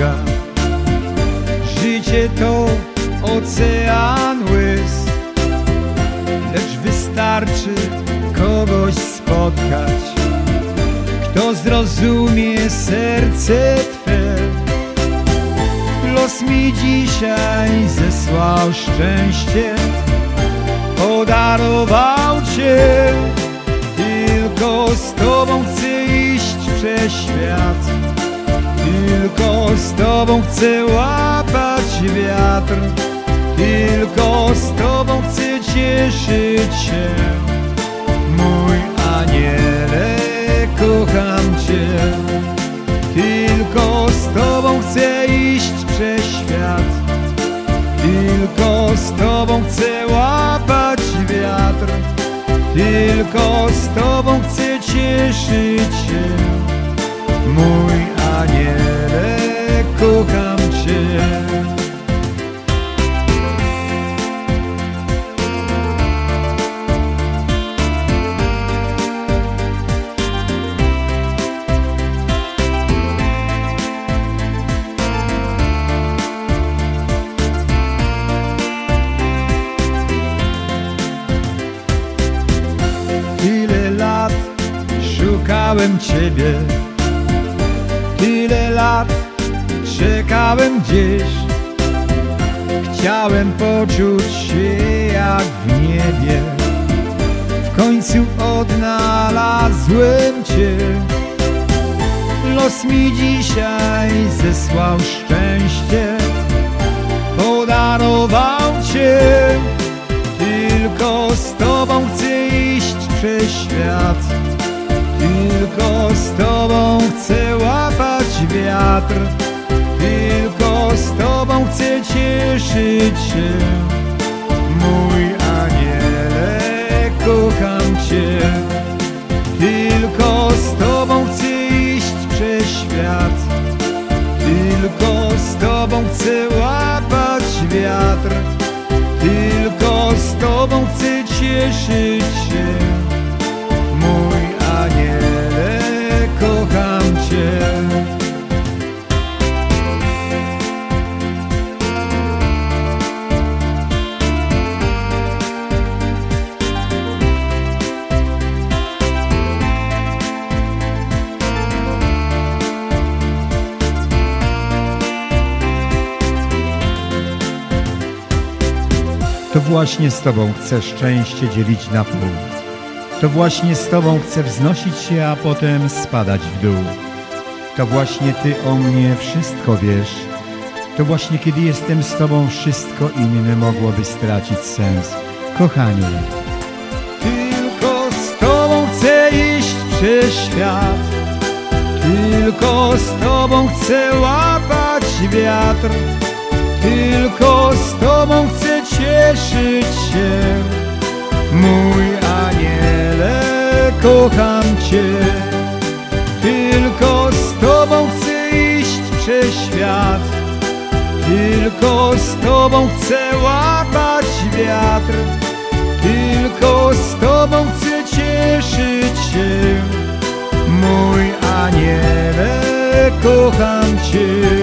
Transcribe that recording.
Boga. Życie to ocean łez, lecz wystarczy kogoś spotkać, kto zrozumie serce Twe. Los mi dzisiaj zesłał szczęście, podarował Cię. Tylko z Tobą chcę iść przez świat, tylko z Tobą chcę łapać wiatr, tylko z Tobą chcę cieszyć się. Mój aniele, kocham Cię. Tylko z Tobą chcę iść przez świat, tylko z Tobą chcę łapać wiatr, tylko z Tobą chcę cieszyć się. Mój aniele, kocham Cię. Tyle lat szukałem Ciebie, tyle lat czekałem gdzieś. Chciałem poczuć się jak w niebie, w końcu odnalazłem Cię. Los mi dzisiaj zesłał szczęście, podarował Cię. Tylko z Tobą chcę iść przez świat, tylko z Tobą chcę łapać wiatr, tylko z Tobą chcę cieszyć się. Mój aniele, kocham Cię. Tylko z Tobą chcę iść przez świat, tylko z Tobą chcę łapać wiatr, tylko z Tobą chcę cieszyć się. Mój aniele, kocham Cię. To właśnie z Tobą chcę szczęście dzielić na pół. To właśnie z Tobą chcę wznosić się, a potem spadać w dół. To właśnie Ty o mnie wszystko wiesz. To właśnie kiedy jestem z Tobą, wszystko inne mogłoby stracić sens. Kochanie, tylko z Tobą chcę iść przez świat, tylko z Tobą chcę łapać wiatr, tylko z Tobą chcę cieszyć się. Mój aniele, kocham Cię. Tylko z Tobą chcę iść przez świat, tylko z Tobą chcę łapać wiatr, tylko z Tobą chcę cieszyć się. Mój aniele, kocham Cię.